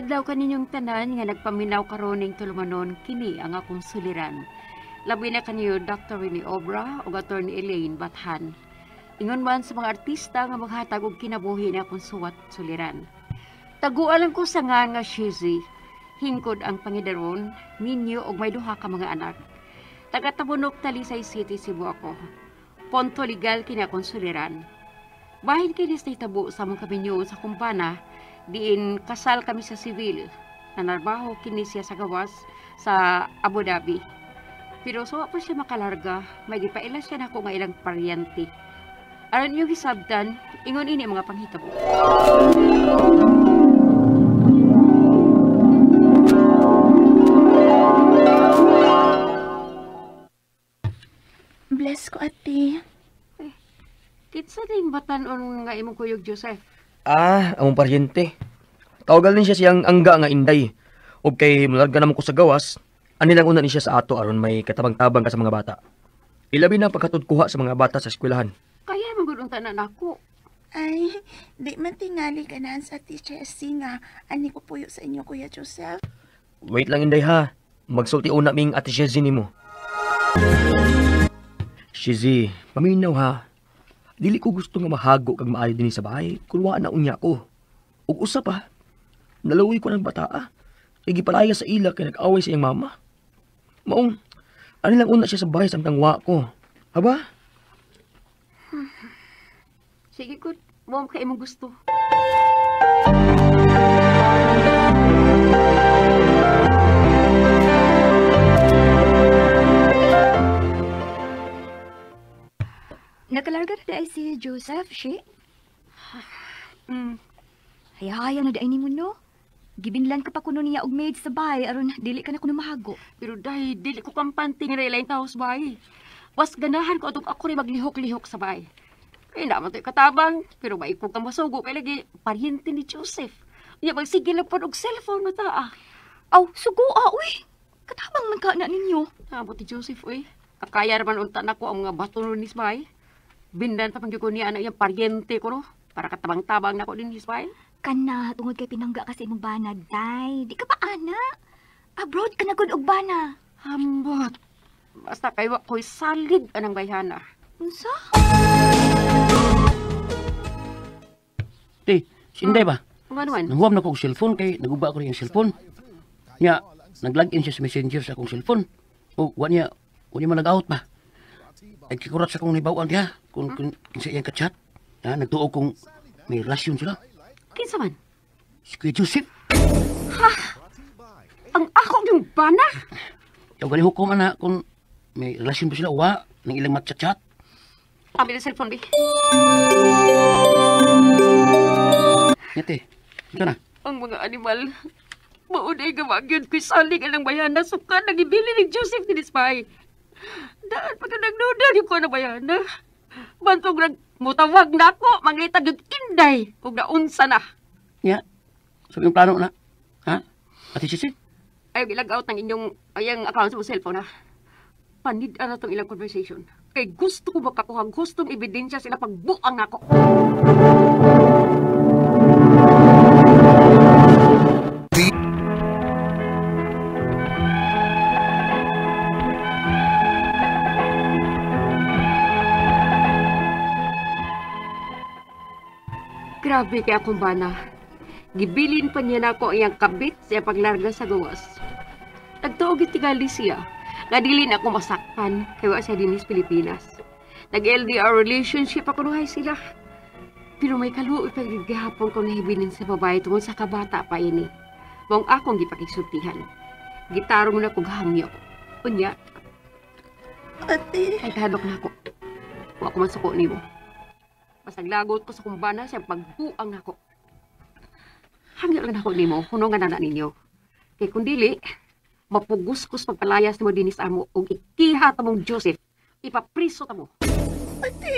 Adlaw kaninyong tanan nga nagpaminaw karoning tulumanon kini ang akong suliran. Labi na kaniyo Dr. Rene Obra o Attorney Elaine Bathan. Ingon man sa mga artista nga maghatag og kinabuhi na akong suwat suliran. Tagualan ko sa nga Shizi. Hingkod ang pangidaron ninyo og may duha ka mga anak. Taga-Tabunok, Talisay City, Cebu ako. Ponto legal kini akong suliran. Bahin kinis na itabo sa mong kaminyo sa kumpana, diin kasal kami sa sivil. Nanarbaho kini siya sa gawas sa Abu Dhabi. Pero so pa siya makalarga, may gipaila siya nako nga ilang paryente. Aron niyo hisabtan, ingon ini mga panghitabo. Bless ko, ate. Kitsa ding batanon nga imong kuyog Joseph. Among paryente. Tawagal din siya siyang angga nga inday. O kay mularga naman ko sa gawas, anilang una ni siya sa ato aron may katabang-tabang ka sa mga bata. Ilabi na pagkatudkuha sa mga bata sa eskwelahan. Kaya magulong tanan ako. Ay, di man tingali ka na sa teacher C nga. Ani ko puyo sa inyo, Kuya Joseph. Wait lang inday ha. Magsulti una ming ate Shizi nimo. Shizi, paminaw ha. Dili ko gusto nga mahago kag maayo din sa bahay. Kulwaan na unya ko. Ug usap ha. Nalawi ko ng bata. Igipalaya sa ila kay nag-away sa iyang mama. Maong, ano lang una siya sa bahay samtang wa ko. Haba? Sige ko, mo kay imong gusto. Nakalarga na dahil si Joseph, she? Mm. Hayahaya na dahil ni mo, no? Gibinlan ka pa kuno niya og maid sa bahay aron dili ka na kuno mahago. Pero dahil dili ko kampante nga relayin taos bahay. Was ganahan ko atong ako rin maglihok-lihok sa bahay. Kaya naman tayo katabang, pero may ko kang masugo kay lagi paryente ni Joseph. Niya magsigil na po og cellphone na taa. Aw, sugo uy. Katabang man ka na ninyo. Nabot ni Joseph, uy. Kakaya naman unta na ko ang mga baton ni Isbay. Bindan pa pang ko niya anak yung paryente ko, no? Para katabang-tabang na ko din ni Isbay. Kana, tungod kay pinangga kasi imong bana, day. Di ka pa ana. Abroad ka na gud og bana. Hambot. Basta kayo ko'y salig anang bayhana. Unsa? Sinday ba? Kung ano man? Nanghuwam na ko cellphone kay naguba ko rin yung cellphone. Nya, nag-login siya sa messenger sa akong cellphone. O, wanya man nag-out ba? Nagkikurat sa akong nibawaan diha. Kung kinsa iyang ka-chat. Nagtuo kong may relasyon sila. Kinsa man? Si Kuya Joseph. Ha? Ang ako yung bana? Yung galing hukom ana kung may relasyon ba sila uwa ng ilang matchat-chat. Ambil ang cellphone, Bi. Ngete, ito na. Ang mga animal. Maunay gawag ko'y salig anang bayana. Suka nagibili ni Joseph ni Dispay. Daan pagka nagnoodal yung ko na bayana. Bantog mutawag na ako. Mangitag yung inday. Huwag na unsa na. Ya, sabi yung plano na. Ha? Ati Sisi? Ayaw ilag-out ng inyong ayang account sa cellphone, ha? Panid na itong ilang conversation. Kay gusto ko makakuha, gustong ebidensya sila pagbuang ako. Grabe kay akong bana. Gibilin pa niya na ako iyang kabit sa paglarga sa gawas. Nagtuog itigali siya. Nadili na ako masakpan kaya sa dinis Pilipinas. Nag-LDR relationship ako nuhay sila. Pero may kaluoy pag gihapon ko nahibilin sa babae tungkol sa kabata pa ini. Mong akong gipakigsultihan. Gitaro mo na kong hangyo. Unya. Ate. Ay kahadok na ako. Huwag ako masuko ni mo. Basta naglagot ko sa kumbana siyang pagbuang na ako. Hangyo lang ako ni mo, hunungan na ninyo. Kaya kung dili, mapuguskus pagpalayas mo dinis amo o ikiha mong Joseph, ipapriso ta mo. Ate.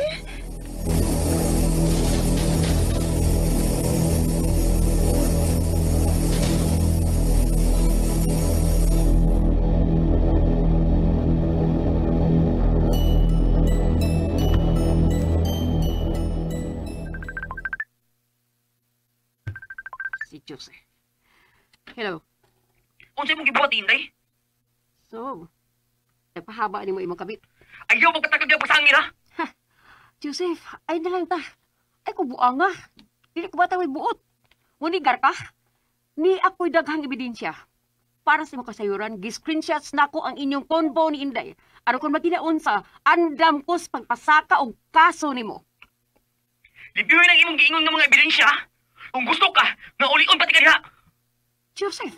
Si Joseph. Hello. Unsay mong gibuhat Inday? So, nagpahaba ni mo imong kabit. Ayaw mo katakag niya pasangir ha? Joseph, ay na lang ta. Ay ko buanga. Dili ko bataway buot. Munigar ka? Ni ako'y daghang ebidensya. Para sa imong kasayuran, gi-screenshots nako ang inyong convo ni Inday. Ano kung matinaunsa, andam ko sa pagpasaka o kaso nimo. Libyuhin ang imong giingon ng mga ebidensya. Kung gusto ka, nga ulion pati ka diha. Joseph,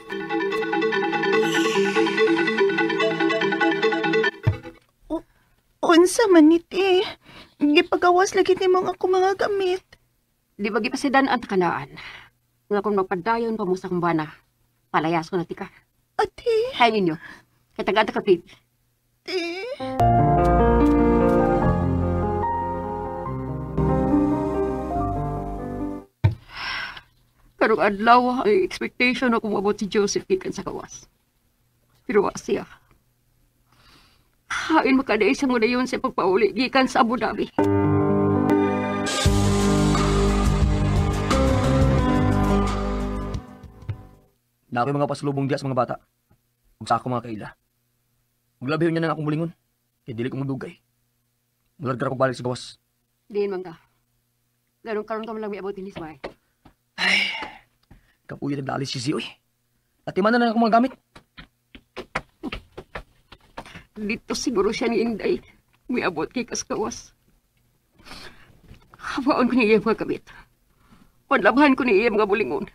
Unsa man ni ti? Gipagawas lagi nimo ang ako mga gamit. di ba gipasidan ang takanaan? Nga kung magpadayon pa mo sa kumbana, palayas ko na tika. Ate, Hay ninyo, kay taga kapit. ti. Karong adlaw ay expectation ako mabot si Joseph gikan sa kawas. Pero wa siya. Hain makaday sa muna yun sa pagpauli gikan sa Abu Dhabi. Na ako'y mga pasalubong diya sa mga bata. Kung sa ako mga kaila. Maglabihon niya ng akong mulingon. Kaya dili ko magdugay. Mulargar ako balik sa gawas. Diin man ka. Ganun karon ka man lang may abot din sa bahay. Kapuyo nagdaalis si Zioy. Atiman na ako mga gamit. Dito siguro siya ni Inday. May abot kay kaskawas. Hawaon ko ni iya mga kabit. Panlabahan ko ni iya mga bulingon.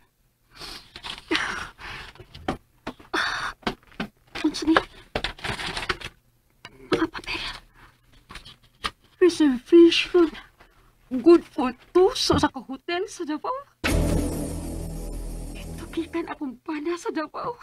Unsa ni? Mga papel. Reservation. Good for two sa hotel sa Davao. Ito kikan akong pana sa Davao.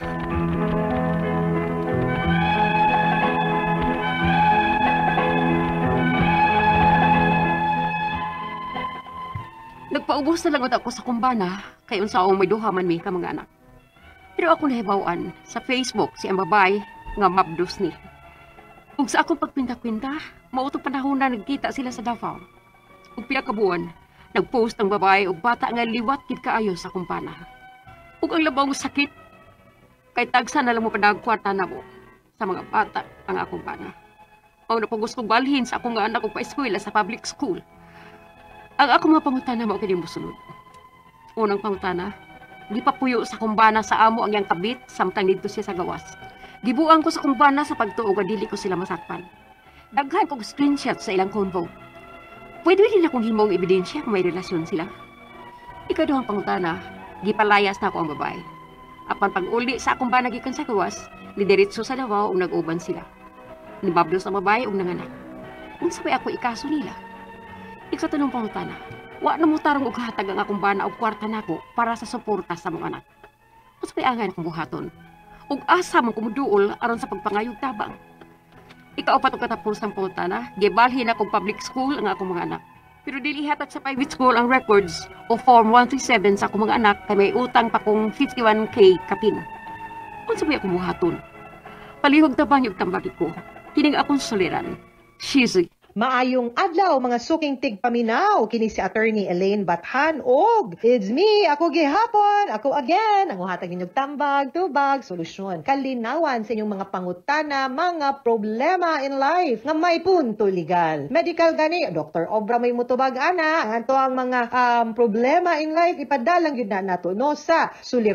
Nagpaubos na lang ako sa kumbana, kay unsa akong may duha man mi ka mga anak. Pero ako nahibawan sa Facebook si ang babae nga mabdos ni. Ug sa akong pagpinta-pinta, mao to panahon na nagkita sila sa Davao. Ug pila ka buwan, nagpost ang babae og bata nga liwat gid kaayo sa kumpana. Ug ang labaw nga sakit, kay tagsa na lang mo padag kwarta na mo sa mga bata ang akong pana. Mao na pagus kong balhin sa akong nga anak og pa-eskwela sa public school. Ang ako mga pangutana mao kini mosunod. Unang pangutana, gipapuyo sa kumbana sa amo ang yang kabit samtang didto siya sa gawas. Gibuang ko sa kumbana sa pagtuo nga dili ko sila masakpan. Daghan kog screenshot sa ilang convo. Pwede din akong himong ebidensya kung may relasyon sila. Ikaduhang pangutana, gipalayas na ako ang babae. Apan pag-uli sa akong bana gikan sa gawas, nidiretso sa Davao ug nag-uban sila. Nibablos ang babae ug nanganak. Unsa may ako ikaso nila? Ikatanong pangutana, wa na mo tarong og hatag ang akong bana og kwarta nako para sa suporta sa mga anak. Unsa may angan akong buhaton? Ug asa mo kumuduol aron sa pagpangayog tabang. Ikaapat og katapos ng pangutana, gibalhin akong public school ang akong mga anak. Pero dili hatag sa private school ang records o form 137 sa akong mga anak kay may utang pa kong 51K kapin. Unsa may akong buhaton? Palihog tabang yung tambagi ko. Kining akong suliran. Shizy. Maayong adlaw mga suking tigpaminaw kini si attorney Elaine Bathan og it's me ako gihapon ako again ang uhatag ninyong tambag tubag solusyon kalinawan sa inyong mga pangutana mga problema in life nga may punto legal medical gani Dr. Obra may mutubag ana anto ang mga problema in life ipadalang gyud na nato no sa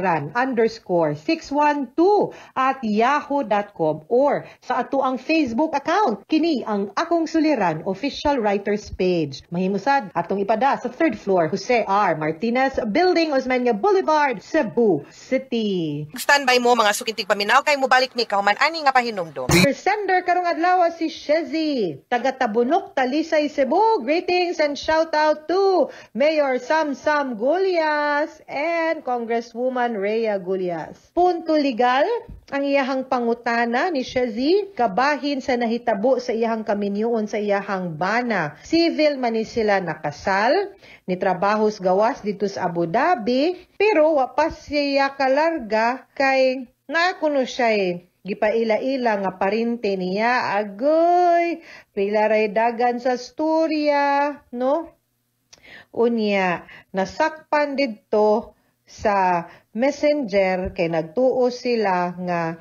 suliran_612@yahoo.com or sa ato ang Facebook account kini ang akong suliran official writers page. Mahimusad atong ipada sa 3rd floor Jose R. Martinez Building, Osmeña Boulevard, Cebu City. Standby mo mga sukintig paminaw kay mobalik ni kahuman ani nga pahinumdom. Sender karong adlaw si Shezi, taga Tabunok, Talisay, Cebu. Greetings and shout out to Mayor Sam Gulyas and Congresswoman Rhea Gulyas. Punto legal ang iyahang pangutana ni Shezi kabahin sa nahitabo sa iyahang kaminyoon sa iyahang bana. Civil man ni sila nakasal, ni trabahos gawas dito sa Abu Dhabi, pero wapas siya kalarga kay nakuno siya gipaila-ila nga parinte niya. Agoy, pila ray dagan sa storya, no? Unya, nasakpan dito sa Messenger kay nagtuo sila nga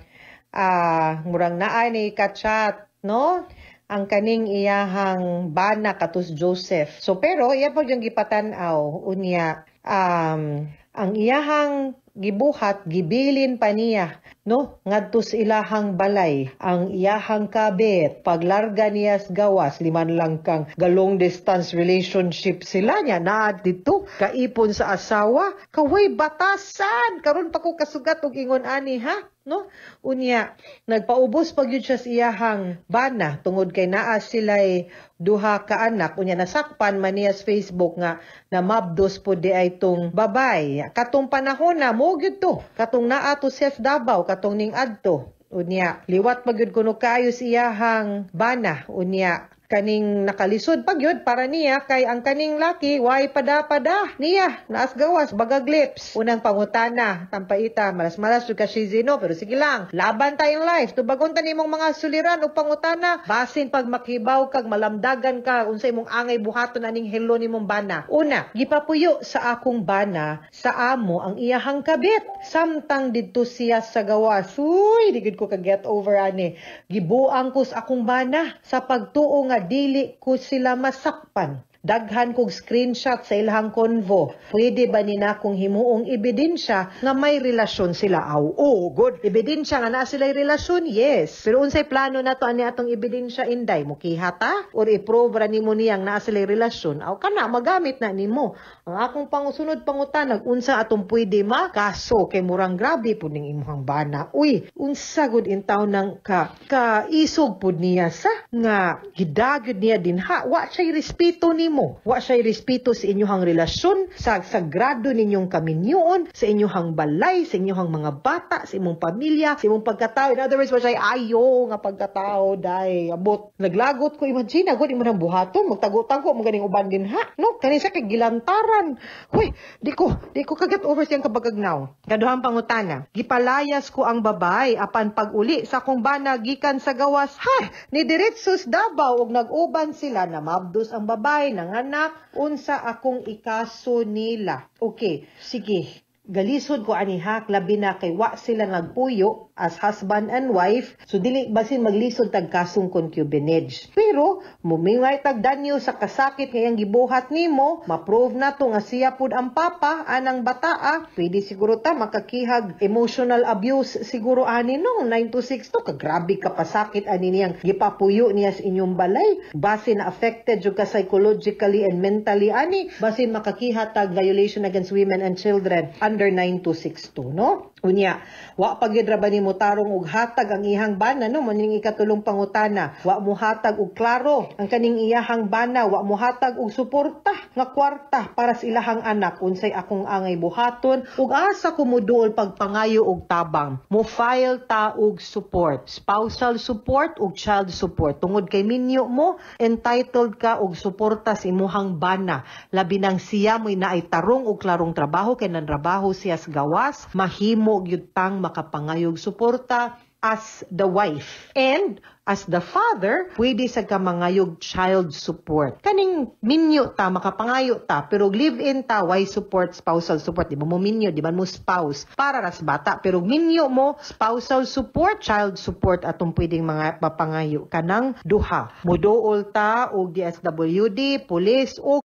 murang naa ni ka-chat, no? Ang kaning iyahang bana katus Joseph. So pero iya pag yung gipatan-aw unya ang iyahang gibuhat gibilin pa niya, no, ngadto sa ilahang balay ang iyahang kabit paglarga niya sa gawas liman lang kang long distance relationship sila niya na dito kaipon sa asawa kaway batasan karon pa ko kasugat og ingon ani ha, no, unya nagpaubos pag yun siya sa iyahang bana tungod kay naa sila'y duha ka anak unya nasakpan man niya sa Facebook nga na mabdos po di ay tong babay katong panahon na mo gyud to katong naa to Chef Davao katong ning adto unya liwat magyud kuno kayo sa iyahang bana unya kaning nakalisod pagyud para niya kay ang kaning laki way pada-pada niya naas gawas bagag lips unang pangutana tampaita malas-malas jud ka Shizino pero sige lang laban tayong life tubagon ta nimong mga suliran ug pangutana basin pag makibaw kag malamdagan ka unsay imong angay buhaton aning hello nimong bana una gipapuyo sa akong bana sa amo ang iyahang kabit samtang didto siya sa gawas uy di gid ko ka get over ani gibuang ko sa akong bana sa pagtuo nga dili ko sila masakpan. Daghan kog screenshot sa ilahang konvo. Pwede ba nina kung himuong ebidensya nga may relasyon sila? Oh, good. Ebidensya nga na sila'y relasyon? Yes. Pero unsay plano na to ani atong ebidensya inday? Mukihata? Or i-prove ra nimo niyang na sila'y relasyon? Aw kana magamit na nimo. Ang akong pangusunod pangutanag unsa atong pwede kaso kay murang grabe pud ning imong bana. Uy, unsa gud in taon nang isog pud niya sa nga gidagod niya dinha. Wa siya respeto nimo. Wa siya respeto sa inyong relasyon, sa sagrado ninyong kaminyoon, sa inyong balay, sa inyong mga bata, sa imong pamilya, sa imong pagkatao. In other words, wa siya ayo nga pagkatao, day, abot. Naglagot ko, imagine, agod imo nang buhaton, magtago-tago, maganing uban din ha. No, kanisa kay gilantaran. Huy, di ko kagat over siyang kabagagnaw. Kaduhang pangutana, gipalayas ko ang babay, apan pag-uli sa kong bana, gikan sa gawas, ni Diretsos Davao, og nag-uban sila na mabdos ang babay, anak, unsa akong ikaso nila. Okay, sige. Galisod ko anihak, labi na kay wa sila nagpuyo as husband and wife, so dili basin maglisod tag kasong concubinage. Pero, mumingay tag danyo sa kasakit ngayang gibuhat nimo, ma-prove na to nga siya pud ang papa, anang bataa, pwede siguro ta makakihag emotional abuse siguro ani no, 926 to, kagrabe ka pasakit ani niyang gipapuyo niya sa inyong balay, basin na affected jud ka psychologically and mentally ani, basin makakihatag violation against women and children, under 9262, no? Unya, wa pagyud ra ba nimo tarong og hatag ang ihang bana, no? Maning ikatulong pangutana, wa mo hatag og klaro ang kaning iyahang bana, wa mo hatag og suporta nga kwarta para sa ilahang anak, unsay akong angay buhaton ug asa ko moduol pagpangayo og tabang. Mo file ta og support, spousal support ug child support. Tungod kay minyo mo, entitled ka og suporta sa imuhang bana. Labi nang siya mo'y naay tarong og klarong trabaho kay nanrabaho siya sa gawas, mahimo gyud tang makapangayog suporta as the wife. And as the father, pwede sa kamangayog child support. Kaning minyo ta, makapangayo ta, pero live-in ta, why support, spousal support. Di ba mo minyo, di ba mo spouse, para ras bata. Pero minyo mo, spousal support, child support, atong pwedeng mga mapangayo. Kanang duha. Mudool ta, o DSWD, police, o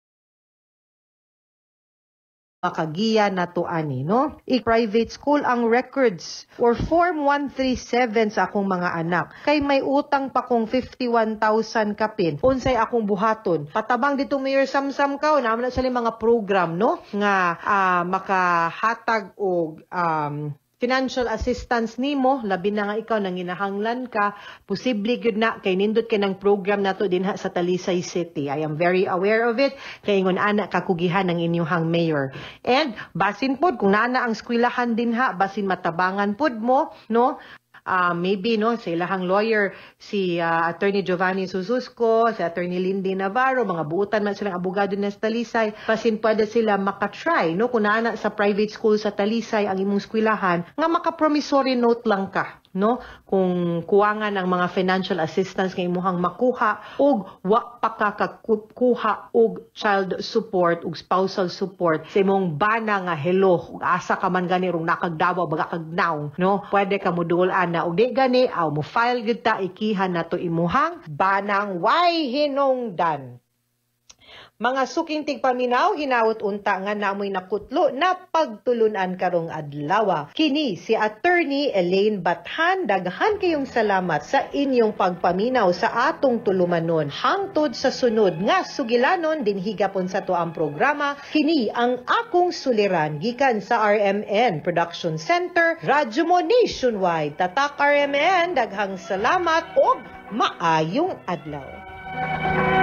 makagiya na to ani, no? I-private school ang records or Form 137 sa akong mga anak. Kay may utang pa kong 51,000 kapin. Unsay akong buhaton. Patabang dito Mayor Samsam ka, naman na sila mga program, no? Nga makahatag og financial assistance nimo, labi na nga ikaw nang ginahanglan ka, posible gyud na kay nindot kay ng program nato dinha sa Talisay City. I am very aware of it kay ngon ana kakugihan ng inyong mayor. And basin pod kung naana ang eskwelahan dinha, basin matabangan pod mo, no? Maybe no sa ilahang lawyer si Attorney Giovanni Sususco, si Attorney Lindy Navarro, mga buutan man silang abogado na sa Talisay, pasin pwede sila makatry no kung naana sa private school sa Talisay ang imong eskwelahan nga maka-promissory note lang ka. no, kung kuwangan ng mga financial assistance nga imuhang makuha ug wa pa ka kuha og child support ug spousal support sa imong bana nga hello ug asa ka man gani rong nakagdawa baga kagnaw, no, pwede ka modulan na ug di gani aw mo file gyud ta ikihan nato imuhang banang way hinungdan. Mga suking tigpaminaw, hinawot unta nga namoy nakutlo na pagtulunan karong adlaw. Kini si Attorney Elaine Bathan, daghan kayong salamat sa inyong pagpaminaw sa atong tulumanon. Hangtod sa sunod nga sugilanon din higapon sa tuang programa, kini ang akong suliran gikan sa RMN Production Center, Radyo mo Nationwide. Tatak RMN, daghang salamat o maayong adlaw.